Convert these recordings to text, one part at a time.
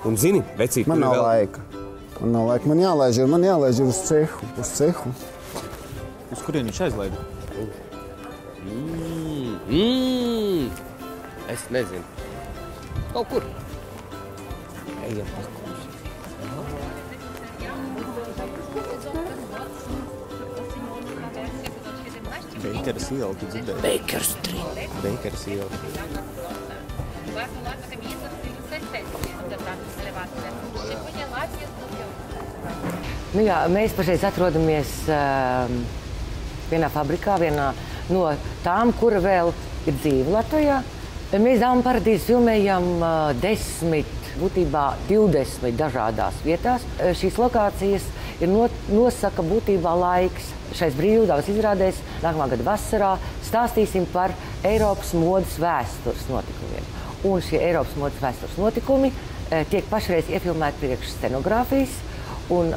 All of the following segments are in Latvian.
Un zini, vecīt, Man nav laika. Man jālaiž ir uz cehu. Uz kurien viņš aizlaida? Es nezinu. Kaut kur. Ejam paklausīt. Beikeras iela, tu dzirdēji? Baker Street. Beikeras iela. Nu jā, mēs pašreiz atrodamies vienā fabrikā, vienā no tām, kura vēl ir dzīve Latvijā. Mēs Dāmu paradīzi filmējam 20 dažādās vietās. Šīs lokācijas nosaka būtībā laiks. Šais brīvdabas izrādēs nākamā gada vasarā stāstīsim par Eiropas modes vēstures notikumiem. Un šie Eiropas modes vēstures notikumi tiek pašreiz iefilmēti priekš scenogrāfijas, un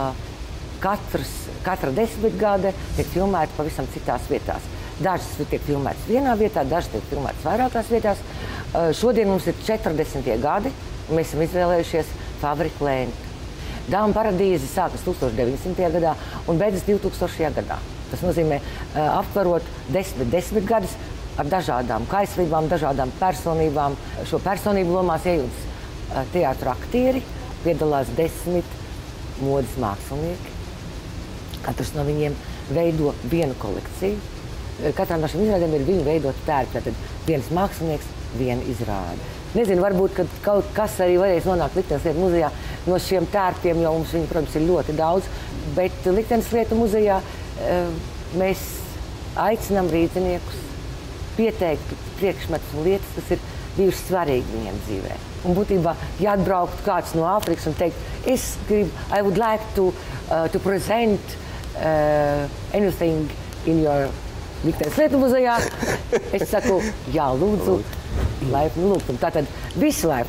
katra desmitgade tiek filmēta pavisam citās vietās. Dažas tiek filmētas vienā vietā, dažas tiek filmētas vairākās vietās. Šodien mums ir 40. gadi, un mēs esam izvēlējušies fabriku lēnti. Dāmu paradīze sākas 1900. gadā un beidzas 2000. gadā. Tas nozīmē aptverot 10 gadus ar dažādām kaislībām, dažādām personībām. Šo personību lomās iejūtas teātra aktieri, piedalās 10 modes mākslinieki. Katrs no viņiem veido vienu kolekciju. Katrā no šīm izrādēm ir viņu veidot tērpi. Tātad viens mākslinieks, viena izrāde. Nezinu, varbūt, ka kaut kas arī varēs nonākt Liktenes lietu muzejā no šiem tērpiem, jo mums viņi, protams, ir ļoti daudz. Bet Liktenes lietu muzejā mēs aicinām rīzniekus pieteikt priekšmetus un lietas, kas ir bijušas svarīgi viņiem dzīvē. Un būtībā, ja atbrauktu kāds no Āfrikas un teikt, I would like to present anything in your Liktenes lietu muzejā, es saku, jā, lūdzu, laipni lūgtum. Tātad visi laipni